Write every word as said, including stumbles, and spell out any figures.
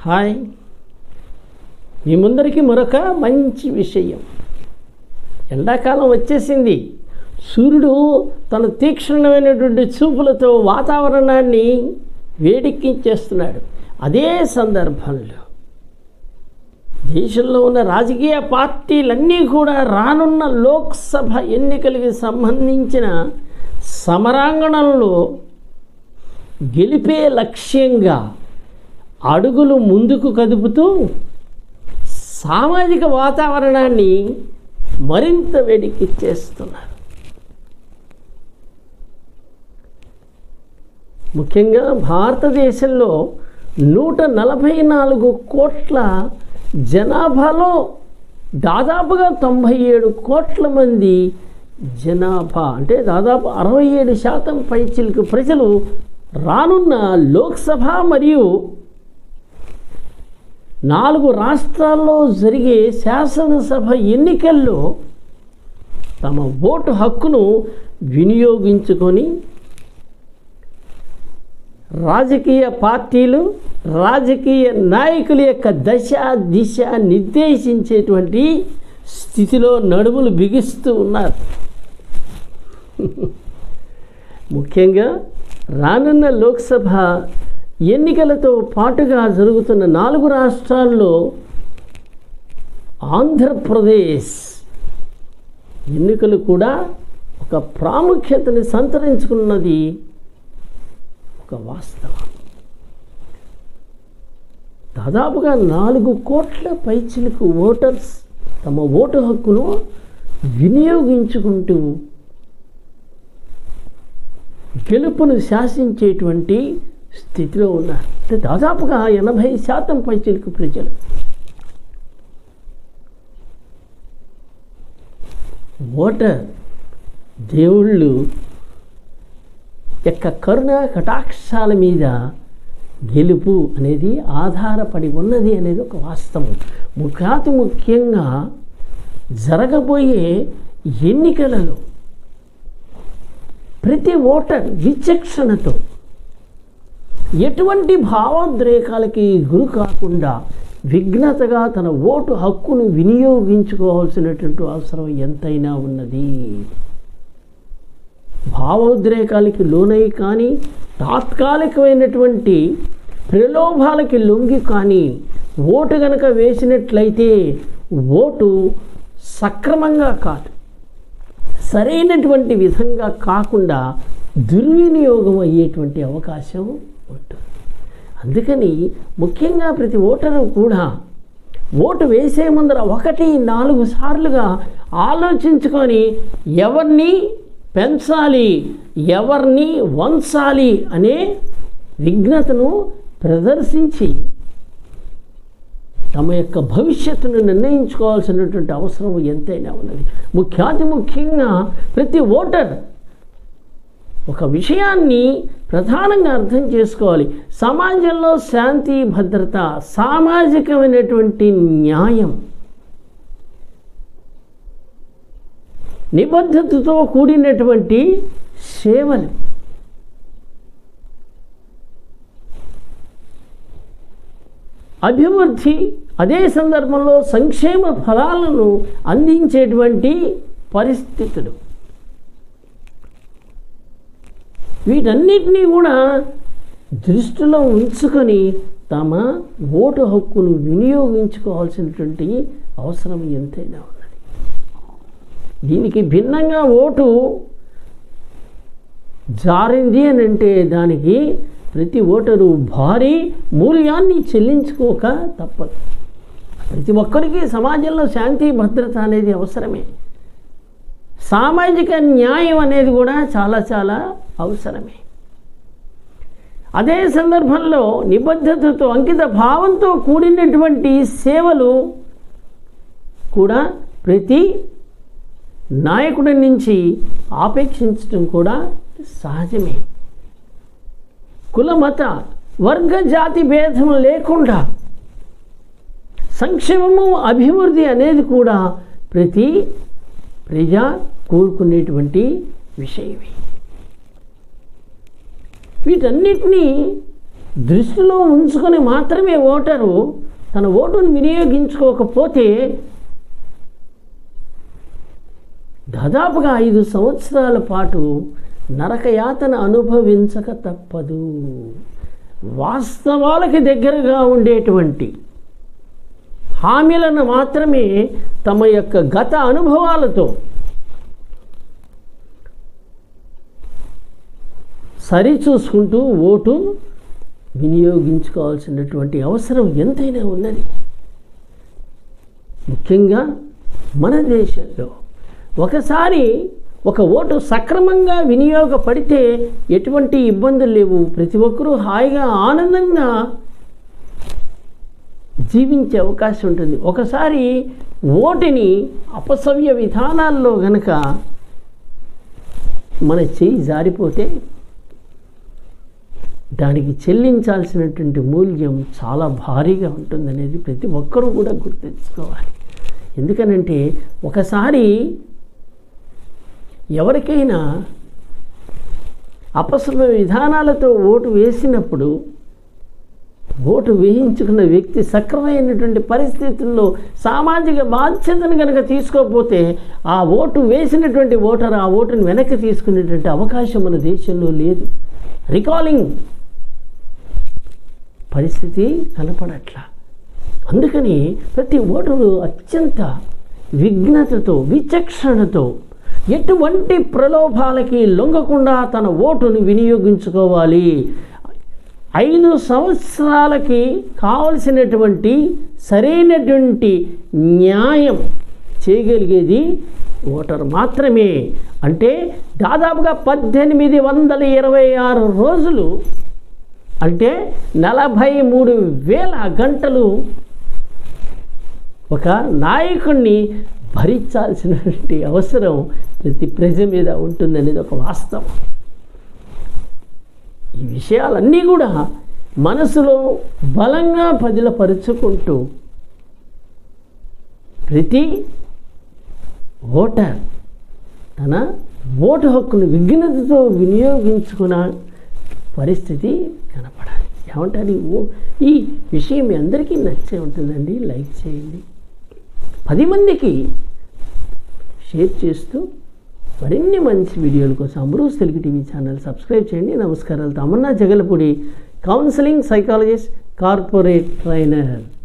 Hi, మీ ముందరికి మరొక మంచి విషయం. ఎండాకాలం వచ్చేసింది. సూర్యుడు తన తీక్షణమైనటువంటి చూపులతో వాతావరణాన్ని వేడెక్కించేస్తున్నాడు. అదే సందర్భంలో దేశంలో ఉన్న రాజకీయ పార్టీలన్నీ కూడా రానున్న లోక్సభ ఎన్నికలకి సంబంధించిన సమరాంగణంలో గెలిపే లక్ష్యంగా అడుగులు ముందుకు కదుపుతూ సామాజిక వాతావరణాన్ని మరింత వేడెక్కించేస్తున్నారు. ముఖ్యంగా భారతదేశంలో నూట నలభై నాలుగు కోట్ల జనాభాలో దాదాపుగా తొంభై ఏడు కోట్ల మంది జనాభా అంటే దాదాపు అరవై ఏడు శాతం పైచిలకు ప్రజలు రానున్న లోక్సభ మరియు నాలుగు రాష్ట్రాల్లో జరిగే శాసనసభ ఎన్నికల్లో తమ ఓటు హక్కును వినియోగించుకొని రాజకీయ పార్టీలు, రాజకీయ నాయకుల యొక్క దశ దిశ నిర్దేశించేటువంటి స్థితిలో నడుములు బిగిస్తూ ఉన్నారు. ముఖ్యంగా రానున్న లోక్సభ ఎన్నికలతో పాటుగా జరుగుతున్న నాలుగు రాష్ట్రాల్లో ఆంధ్రప్రదేశ్ ఎన్నికలు కూడా ఒక ప్రాముఖ్యతని సంతరించుకున్నది ఒక వాస్తవం. దాదాపుగా నాలుగు కోట్ల పైచిలకు ఓటర్స్ తమ ఓటు హక్కును వినియోగించుకుంటూ గెలుపును శాసించేటువంటి స్థితిలో ఉన్నారు. అంటే దాదాపుగా ఎనభై శాతం పైచిలకు ప్రజలు ఓటర్ దేవుళ్ళు యొక్క కరుణ కటాక్షాల మీద గెలుపు అనేది ఆధారపడి ఉన్నది అనేది ఒక వాస్తవం. ముఖ్యాతి ముఖ్యంగా జరగబోయే ఎన్నికలలో ప్రతి ఓటర్ విచక్షణతో ఎటువంటి భావోద్రేకాలకి గురి కాకుండా విఘ్నతగా తన ఓటు హక్కును వినియోగించుకోవాల్సినటువంటి అవసరం ఎంతైనా ఉన్నది. భావోద్రేకాలకి లోనై కానీ తాత్కాలికమైనటువంటి ప్రలోభాలకి లొంగి కానీ ఓటు గనక వేసినట్లయితే ఓటు సక్రమంగా కాదు, సరైనటువంటి విధంగా కాకుండా దుర్వినియోగం అయ్యేటువంటి అవకాశం ఉంటుంది. అందుకని ముఖ్యంగా ప్రతి ఓటరు కూడా ఓటు వేసే ముందర ఒకటి నాలుగు సార్లుగా ఆలోచించుకొని ఎవరిని పెంచాలి, ఎవరిని వంచాలి అనే విఘ్నతను ప్రదర్శించి తమ యొక్క భవిష్యత్తును నిర్ణయించుకోవాల్సినటువంటి అవసరం ఎంతైనా ఉన్నది. ముఖ్యాతి ముఖ్యంగా ప్రతి ఓటర్ ఒక విషయాన్ని ప్రధానంగా అర్థం చేసుకోవాలి. సమాజంలో శాంతి భద్రత, సామాజికమైనటువంటి న్యాయం, నిబద్ధతతో కూడినటువంటి సేవలు, అభివృద్ధి, అదే సందర్భంలో సంక్షేమ ఫలాలను అందించేటువంటి పరిస్థితులు, వీటన్నిటినీ కూడా దృష్టిలో ఉంచుకొని తమ ఓటు హక్కును వినియోగించుకోవాల్సినటువంటి అవసరం ఎంతైనా ఉన్నది. దీనికి భిన్నంగా ఓటు జారింది అని అంటే దానికి ప్రతి ఓటరు భారీ మూల్యాన్ని చెల్లించుకోక తప్పదు. ప్రతి ఒక్కరికి సమాజంలో శాంతి భద్రత అనేది అవసరమే. సామాజిక న్యాయం అనేది కూడా చాలా చాలా అవసరమే. అదే సందర్భంలో నిబద్ధతతో అంకిత భావంతో కూడినటువంటి సేవలు కూడా ప్రతి నాయకుడి నుంచి ఆపేక్షించడం కూడా సహజమే. కుల మత వర్గ జాతి భేదం లేకుండా సంక్షేమము అభివృద్ధి అనేది కూడా ప్రతి ప్రజా కోరుకునేటువంటి విషయమే. వీటన్నిటినీ దృష్టిలో ఉంచుకొని మాత్రమే ఓటరు తన ఓటును వినియోగించుకోకపోతే దాదాపుగా ఐదు సంవత్సరాల పాటు నరకయాతన అనుభవించక తప్పదు. వాస్తవాలకి దగ్గరగా ఉండేటువంటి హామీలను మాత్రమే తమ యొక్క గత అనుభవాలతో సరిచూసుకుంటూ ఓటు వినియోగించుకోవాల్సినటువంటి అవసరం ఎంతైనా ఉన్నది. ముఖ్యంగా మన దేశంలో ఒకసారి ఒక ఓటు సక్రమంగా వినియోగపడితే ఎటువంటి ఇబ్బందులు లేవు. ప్రతి ఒక్కరూ హాయిగా ఆనందంగా జీవించే అవకాశం ఉంటుంది. ఒకసారి ఓటుని అపసవ్య విధానాల్లో గనక మన చెయ్యి జారిపోతే దానికి చెల్లించాల్సినటువంటి మూల్యం చాలా భారీగా ఉంటుందనేది ప్రతి ఒక్కరూ కూడా గుర్తుంచుకోవాలి. ఎందుకనంటే ఒకసారి ఎవరికైనా అపసవ్య విధానాలతో ఓటు వేసినప్పుడు ఓటు వేయించుకున్న వ్యక్తి సక్రమైనటువంటి పరిస్థితుల్లో సామాజిక బాధ్యతను కనుక తీసుకోకపోతే ఆ ఓటు వేసినటువంటి ఓటర్ ఆ ఓటును వెనక్కి తీసుకునేటువంటి అవకాశం మన దేశంలో లేదు. రికాలింగ్ పరిస్థితి కనపడట్లా. అందుకని ప్రతి ఓటరు అత్యంత విఘ్నతతో విచక్షణతో ఎటువంటి ప్రలోభాలకి లొంగకుండా తన ఓటును వినియోగించుకోవాలి. ఐదు సంవత్సరాలకి కావలసినటువంటి సరైనటువంటి న్యాయం చేయగలిగేది ఓటర్ మాత్రమే. అంటే దాదాపుగా పద్దెనిమిది వందల ఇరవై ఆరు రోజులు అంటే నలభై మూడు వేల గంటలు ఒక నాయకుడిని భరించాల్సినటువంటి అవసరం ప్రతి ప్రజ మీద ఉంటుందనేది ఒక వాస్తవం. ఈ విషయాలన్నీ కూడా మనసులో బలంగా పదిలపరుచుకుంటూ ప్రతి ఓటర్ తన ఓటు హక్కును విఘ్నతతో వినియోగించుకున్న పరిస్థితి కనపడాలి. ఏమంటారు? ఈ విషయం మీ అందరికీ నచ్చే ఉంటుందండి. లైక్ చేయండి, పది మందికి షేర్ చేస్తూ మరిన్ని మంచి వీడియోల కోసం అమరూస్ తెలుగు టీవీ ఛానల్ సబ్స్క్రైబ్ చేయండి. నమస్కారాలు. Tamanna Jagalapudi, counselling psychologist, corporate trainer.